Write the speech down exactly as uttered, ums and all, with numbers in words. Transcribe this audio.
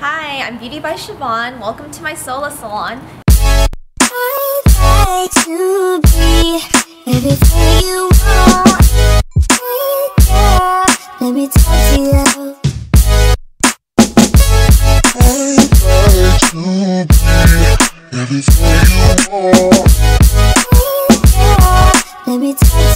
Hi, I'm Beauty by Chavonne. Welcome to my solo salon. I'd like to be everything you want. Hey girl, let me talk to you. I'd like to be everything you want. Hey girl, let me talk to you.